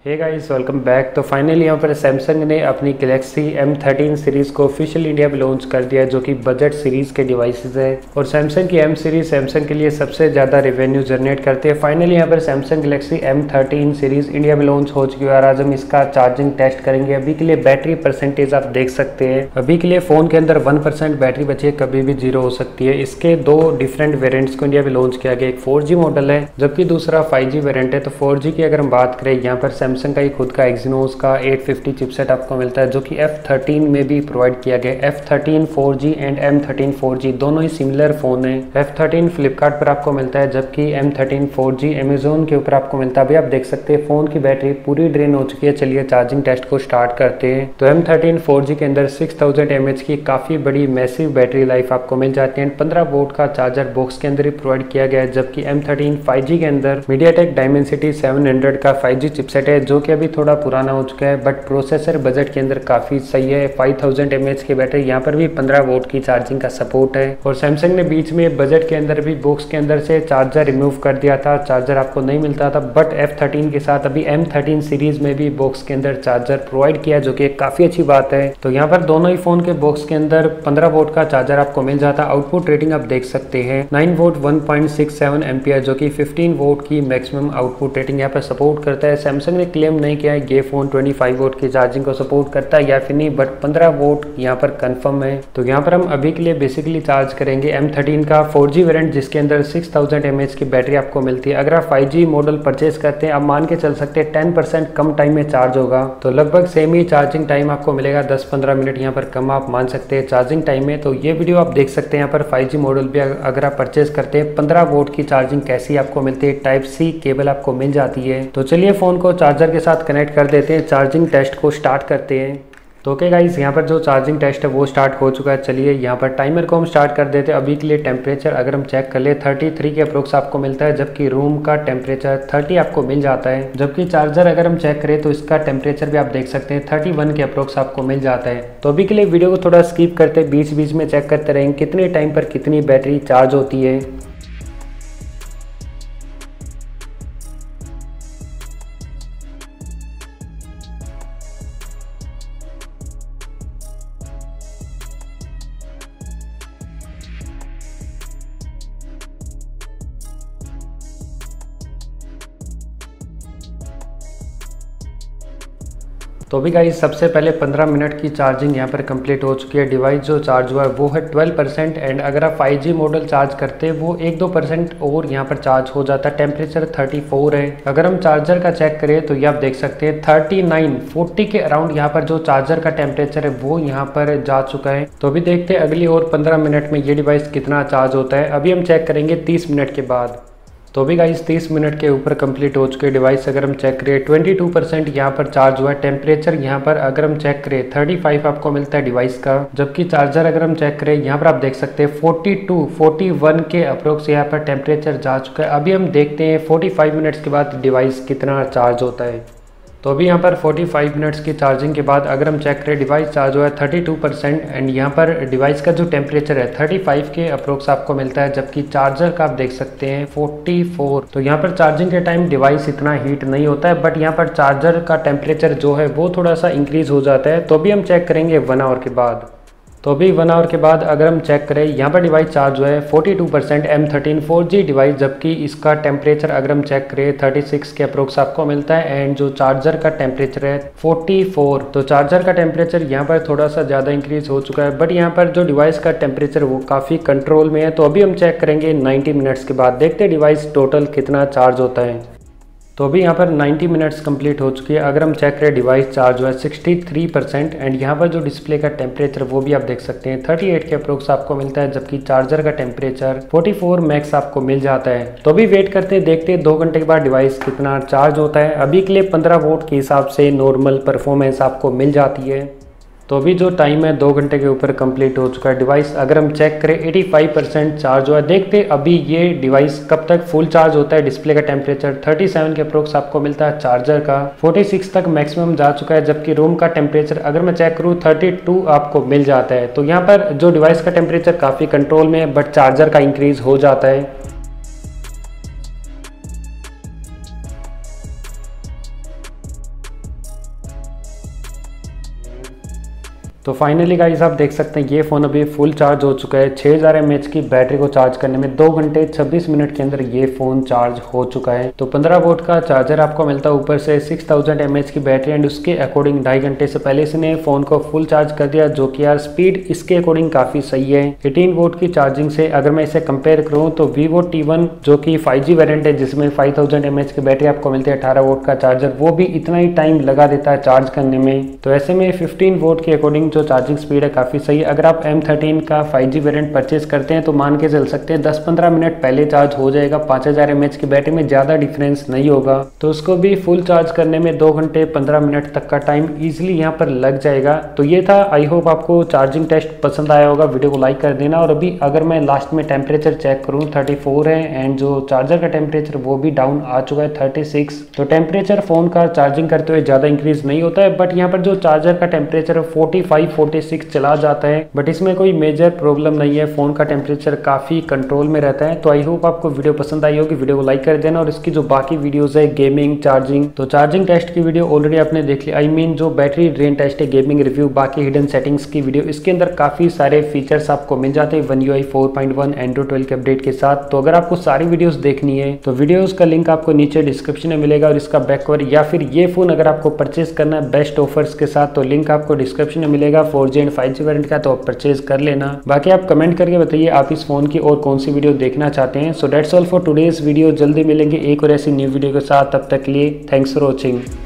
हे guys, welcome back. तो finally यहाँ पर सैमसंग ने अपनी गैलेक्सी M13 सीरीज़ को ऑफिशियल इंडिया में लॉन्च कर दिया है, जो कि बजट सीरीज़ के डिवाइसेस है। और सैमसंग की M सीरीज़ सैमसंग के लिए सबसे ज़्यादा रेवेन्यू जनरेट करती है। फाइनली यहाँ पर Samsung Galaxy M13 series India में लॉन्च हो चुकी है और आज हम इसका चार्जिंग टेस्ट करेंगे। अभी के लिए बैटरी परसेंटेज आप देख सकते हैं, अभी के लिए फ़ोन के अंदर 1% बैटरी बची है, कभी भी 0 हो सकती है। इसके दो डिफरेंट वेरियंट्स को इंडिया में लॉन्च किया गया, एक 4G मॉडल है जबकि दूसरा 5G वेरियंट है। तो 4G की अगर हम बात करें, यहाँ पर सैमसंग का ही खुद का एक्सिनोस का 850 चिपसेट आपको मिलता है, जो कि F13 में भी प्रोवाइड किया गया। F13 4G and M13 4G दोनों ही सिमिलर फोन है। F13 फ्लिपकार्ट पर आपको मिलता है, जबकि M13 4G अमेजोन के ऊपर आपको मिलता है। अभी आप देख सकते हैं फोन की बैटरी पूरी ड्रेन हो चुकी है। चलिए चार्जिंग टेस्ट को स्टार्ट करते हैं। तो M13 4G के अंदर 6000 mAh की काफी बड़ी मैसिव बैटरी लाइफ आपको मिल जाती है। 15 वोल्ट का चार्जर बॉक्स के अंदर ही प्रोवाइड किया गया है, जबकि M13 5G के अंदर MediaTek Dimensity 700 का 5G चिपसेट है, जो कि अभी थोड़ा पुराना हो चुका है, बट प्रोसेसर बजट के अंदर काफी सही है। 5000 mAh की बैटरी, यहाँ पर भी 15 वोल्ट की चार्जिंग का सपोर्ट है। और सैमसंग ने बीच में बजट के अंदर भी बॉक्स के अंदर से चार्जर रिमूव कर दिया था, चार्जर आपको नहीं मिलता था, बट F13 के साथ अभी M13 सीरीज में भी बॉक्स के अंदर चार्जर प्रोवाइड किया, जो कि काफी अच्छी बात है। तो यहाँ पर दोनों ही फोन के बॉक्स के अंदर 15 वोल्ट का चार्जर आपको मिल जाता। आउटपुट रेटिंग आप देख सकते हैं 9 वोल्ट 1.67 एम्पियर, जो कि 15 वोल्ट की मैक्सिमम आउटपुट रेटिंग यहाँ पर सपोर्ट करता है। सैमसंग ने क्लेम नहीं किया है ये फोन 25 वोल्ट की चार्जिंग को सपोर्ट करता है या फिर नहीं, बट 15 वोल्ट यहाँ पर कंफर्म है। तो यहाँ पर हम अभी के लिए बेसिकली चार्ज करेंगे M13 का 4G वेरिएंट, जिसके अंदर 6000 mAh की बैटरी आपको मिलती है। अगर आप 5G मॉडल परचेज करते हैं, आप मान के चल सकते हैं 10% कम टाइम में चार्ज होगा, तो लगभग सेम ही चार्जिंग टाइम आपको मिलेगा। 10-15 मिनट यहाँ पर कम आप मान सकते हैं चार्जिंग टाइम में। तो ये वीडियो आप देख सकते हैं यहाँ पर 5G मॉडल भी अगर आप परचेज करते हैं 15 वोल्ट की चार्जिंग कैसी आपको मिलती है। Type-C केबल आपको मिल जाती है। तो चलिए फोन को चार्जर के साथ कनेक्ट कर देते हैं, चार्जिंग टेस्ट को स्टार्ट करते हैं। तो ओके गाइस, यहाँ पर जो चार्जिंग टेस्ट है वो स्टार्ट हो चुका है। चलिए यहाँ पर टाइमर को हम स्टार्ट कर देते हैं। अभी के लिए टेम्परेचर अगर हम चेक कर ले 33 के अप्रोक्स आपको मिलता है, जबकि रूम का टेम्परेचर 30 आपको मिल जाता है। जबकि चार्जर अगर हम चेक करें तो इसका टेम्परेचर भी आप देख सकते हैं 31 के अप्रोक्स आपको मिल जाता है। तो अभी के लिए वीडियो को थोड़ा स्किप करते, बीच बीच में चेक करते रहेंगे कितने टाइम पर कितनी बैटरी चार्ज होती है। तो भी गाइस सबसे पहले 15 मिनट की चार्जिंग यहाँ पर कंप्लीट हो चुकी है। डिवाइस जो चार्ज हुआ है वो है 12%। एंड अगर आप 5G मॉडल चार्ज करते हैं वो 1-2% और यहाँ पर चार्ज हो जाता है। टेम्परेचर 34 है। अगर हम चार्जर का चेक करें तो ये आप देख सकते हैं 39-40 के अराउंड यहाँ पर जो चार्जर का टेम्परेचर है वो यहाँ पर जा चुका है। तो अभी देखते हैं अगली और 15 मिनट में ये डिवाइस कितना चार्ज होता है। अभी हम चेक करेंगे 30 मिनट के बाद। तो भी गाइस 30 मिनट के ऊपर कंप्लीट हो चुके डिवाइस अगर हम चेक करें 22% यहाँ पर चार्ज हुआ है। टेम्परेचर यहाँ पर अगर हम चेक करें 35 आपको मिलता है डिवाइस का, जबकि चार्जर अगर हम चेक करें यहाँ पर आप देख सकते हैं 42-41 के अप्रोक्स यहाँ पर टेम्परेचर जा चुका है। अभी हम देखते हैं 45 मिनट्स के बाद डिवाइस कितना चार्ज होता है। तो अभी यहाँ पर 45 मिनट्स की चार्जिंग के बाद अगर हम चेक करें डिवाइस चार्ज हुआ है 32% एंड यहाँ पर डिवाइस का जो टेम्परेचर है 35 के अप्रोक्स आपको मिलता है, जबकि चार्जर का आप देख सकते हैं 44। तो यहाँ पर चार्जिंग के टाइम डिवाइस इतना हीट नहीं होता है, बट यहाँ पर चार्जर का टेम्परेचर जो है वो थोड़ा सा इंक्रीज हो जाता है। तो अभी हम चेक करेंगे 1 आवर के बाद। तो अभी 1 आवर के बाद अगर हम चेक करें यहाँ पर डिवाइस चार्ज हुआ है 42% M13 4G डिवाइस, जबकि इसका टेम्परेचर अगर हम चेक करें 36 के अप्रोक्स आपको मिलता है। एंड जो चार्जर का टेम्परेचर है 44। तो चार्जर का टेम्परेचर यहाँ पर थोड़ा सा ज़्यादा इंक्रीज हो चुका है, बट यहाँ पर जो डिवाइस का टेम्परेचर वो काफ़ी कंट्रोल में है। तो अभी हम चेक करेंगे 90 मिनट्स के बाद, देखते हैं डिवाइस टोटल कितना चार्ज होता है। तो अभी यहाँ पर 90 मिनट्स कंप्लीट हो चुकी है। अगर हम चेक करें डिवाइस चार्ज हुआ है 63% एंड यहाँ पर जो डिस्प्ले का टेम्परेचर वो भी आप देख सकते हैं 38 के अप्रोक्स आपको मिलता है, जबकि चार्जर का टेम्परेचर 44 मैक्स आपको मिल जाता है। तो अभी वेट करते हैं, देखते हैं 2 घंटे के बाद डिवाइस कितना चार्ज होता है। अभी के लिए 15 वोल्ट के हिसाब से नॉर्मल परफॉर्मेंस आपको मिल जाती है। तो अभी जो टाइम है 2 घंटे के ऊपर कंप्लीट हो चुका है। डिवाइस अगर हम चेक करें 85% चार्ज हुआ है। देखते अभी ये डिवाइस कब तक फुल चार्ज होता है। डिस्प्ले का टेम्परेचर 37 के अप्रोक्स आपको मिलता है, चार्जर का 46 तक मैक्सिमम जा चुका है, जबकि रूम का टेम्परेचर अगर मैं चेक करूँ 32 आपको मिल जाता है। तो यहाँ पर जो डिवाइस का टेम्परेचर काफ़ी कंट्रोल में है, बट चार्जर का इंक्रीज हो जाता है। तो फाइनली गाइस आप देख सकते हैं ये फ़ोन अभी फुल चार्ज हो चुका है। 6000 mAh की बैटरी को चार्ज करने में 2 घंटे 26 मिनट के अंदर ये फ़ोन चार्ज हो चुका है। तो 15 वोल्ट का चार्जर आपको मिलता है, ऊपर से 6000 mAh की बैटरी एंड उसके अकॉर्डिंग 2.5 घंटे से पहले इसने फ़ोन को फुल चार्ज कर दिया, जो कि यार स्पीड इसके अकॉर्डिंग काफ़ी सही है। 18 वोल्ट की चार्जिंग से अगर मैं इसे कंपेयर करूँ तो Vivo T1 जो कि 5G वेरिएंट है जिसमें 5000 mAh की बैटरी आपको मिलती है, 18 वोल्ट का चार्जर, वो भी इतना ही टाइम लगा देता है चार्ज करने में। तो ऐसे में 15 वोल्ट के अकॉर्डिंग जो चार्जिंग स्पीड है काफ़ी सही है। अगर आप M13 का 5G वेरिएंट परचेज करते हैं तो मान के चल सकते हैं 10-15 मिनट पहले चार्ज हो जाएगा। 5000 mAh की बैटरी में ज़्यादा डिफरेंस नहीं होगा। तो उसको भी फुल चार्ज करने में 2 घंटे 15 मिनट तक का टाइम इजीली यहाँ पर लग जाएगा। तो ये था, आई होप आपको चार्जिंग टेस्ट पसंद आया होगा। वीडियो को लाइक कर देना। और अभी अगर मैं लास्ट में टेम्परेचर चेक करूँ 34 है एंड जो चार्जर का टेम्परेचर वो भी डाउन आ चुका है 36। तो टेम्परेचर फ़ोन का चार्जिंग करते हुए ज़्यादा इंक्रीज नहीं होता है, बट यहाँ पर जो चार्जर का टेम्परेचर 45-46 चला जाता है, बट इसमें कोई मेजर प्रॉब्लम नहीं है। फ़ोन का टेम्परेचर काफ़ी कंट्रोल में रहता है। तो आई होप आपको वीडियो पसंद आई होगी। वीडियो को लाइक कर देना। और इसकी जो बाकी वीडियोस है गेमिंग, चार्जिंग, तो चार्जिंग टेस्ट की वीडियो ऑलरेडी आपने देख ली। आई मीन जो बैटरी ड्रेन टेस्ट है, गेमिंग रिव्यू, बाकी हिडन सेटिंग्स की वीडियो, इसके अंदर काफ़ी सारे फीचर्स आपको मिल जाते हैं One UI 4.1 Android 12 के अपडेट के साथ। तो अगर आपको सारी वीडियोस देखनी है तो वीडियोस का लिंक आपको नीचे डिस्क्रिप्शन में मिलेगा। और इसका बैक कवर या फिर ये फ़ोन अगर आपको परचेज करना है बेस्ट ऑफर्स के साथ तो लिंक आपको डिस्क्रिप्शन में मिलेगा 4G एंड 5G वेरिएंट का, तो आप परचेज कर लेना। बाकी आप कमेंट करके बताइए आप इस फ़ोन की और कौन सी वीडियो देखना चाहते हैं। So that's all for today's video. जल्दी मिलेंगे एक और ऐसी न्यू वीडियो के साथ। तब तक के लिए थैंक्स फॉर वॉचिंग।